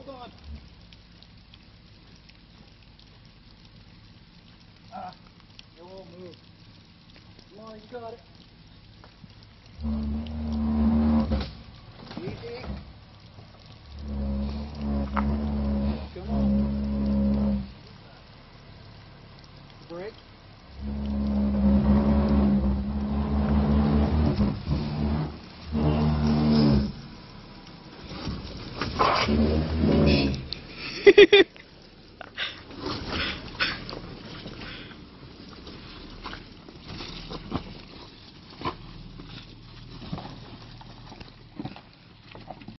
on. Ah, it won't move. Well, you got it. Easy. Come on. Break. Hehehe